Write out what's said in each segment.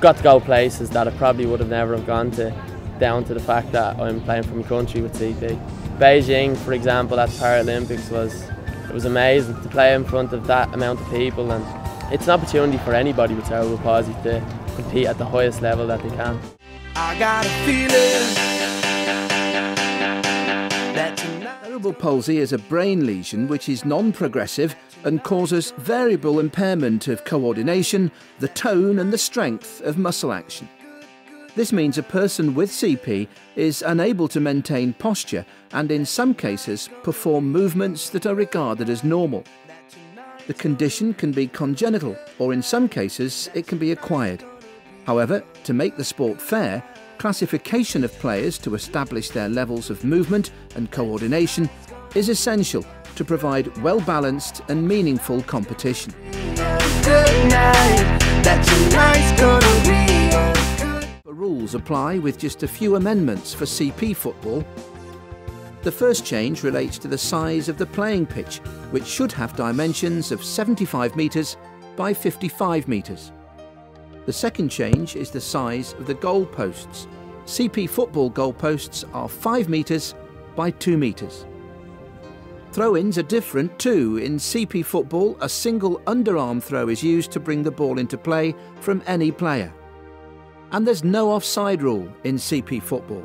got to go places that I probably would have never have gone to, down to the fact that I'm playing for my country with CP. Beijing, for example, at Paralympics was amazing to play in front of that amount of people, and it's an opportunity for anybody with cerebral palsy to compete at the highest level that they can. I got a feeling that cerebral palsy is a brain lesion which is non-progressive and causes variable impairment of coordination, the tone and the strength of muscle action. This means a person with CP is unable to maintain posture and in some cases perform movements that are regarded as normal. The condition can be congenital, or in some cases it can be acquired. However, to make the sport fair, classification of players to establish their levels of movement and coordination is essential to provide well-balanced and meaningful competition. The rules apply with just a few amendments for CP football. The first change relates to the size of the playing pitch, which should have dimensions of 75 metres by 55 metres. The second change is the size of the goal posts. CP football goal posts are 5 metres by 2 metres. Throw-ins are different too. In CP football, a single underarm throw is used to bring the ball into play from any player. And there's no offside rule in CP football.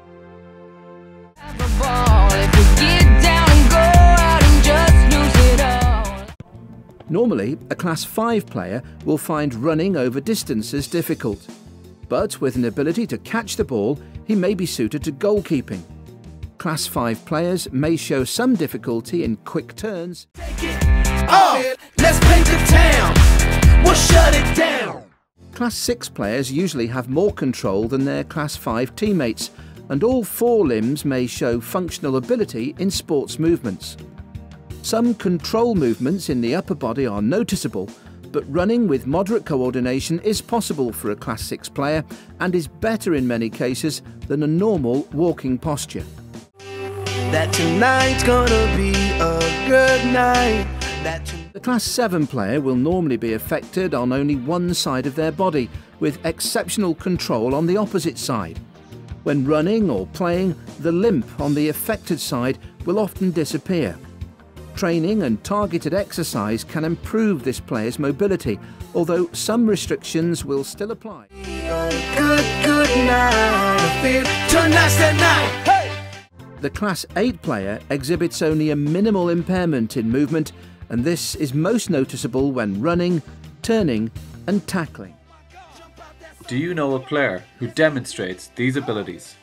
Normally, a Class 5 player will find running over distances difficult, but with an ability to catch the ball, he may be suited to goalkeeping. Class 5 players may show some difficulty in quick turns. Let's paint the town. We'll shut it down. Class 6 players usually have more control than their Class 5 teammates, and all 4 limbs may show functional ability in sports movements. Some control movements in the upper body are noticeable, but running with moderate coordination is possible for a Class 6 player and is better in many cases than a normal walking posture. That tonight's gonna be a good night. The Class 7 player will normally be affected on only one side of their body, with exceptional control on the opposite side. When running or playing, the limp on the affected side will often disappear. Training and targeted exercise can improve this player's mobility, although some restrictions will still apply. Good night. Tonight's the night. Hey! The Class 8 player exhibits only a minimal impairment in movement, and this is most noticeable when running, turning and tackling. Do you know a player who demonstrates these abilities?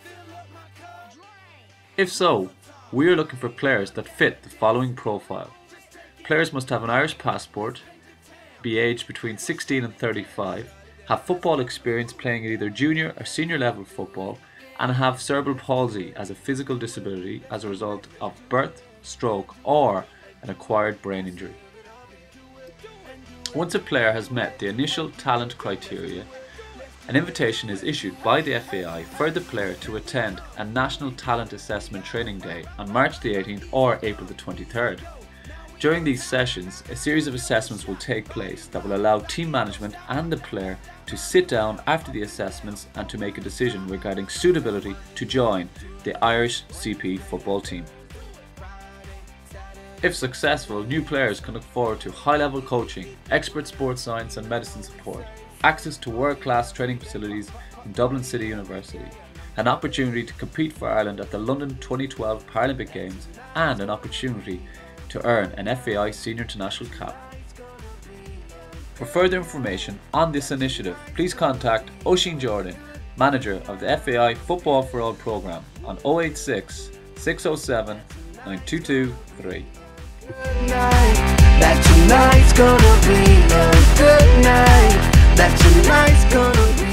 If so, we are looking for players that fit the following profile. Players must have an Irish passport, be aged between 16 and 35, have football experience playing at either junior or senior level football, and have cerebral palsy as a physical disability as a result of birth, stroke, or an acquired brain injury. Once a player has met the initial talent criteria, an invitation is issued by the FAI for the player to attend a National Talent Assessment Training Day on March the 18th or April the 23rd. During these sessions, a series of assessments will take place that will allow team management and the player to sit down after the assessments and to make a decision regarding suitability to join the Irish CP football team. If successful, new players can look forward to high-level coaching, expert sports science and medicine support, access to world-class training facilities in Dublin City University, an opportunity to compete for Ireland at the London 2012 Paralympic Games, and an opportunity to earn an FAI Senior International cap. For further information on this initiative, please contact Oisin Jordan, Manager of the FAI Football for All programme on 086 607 9223. That tonight's gonna be a good night. That tonight's gonna be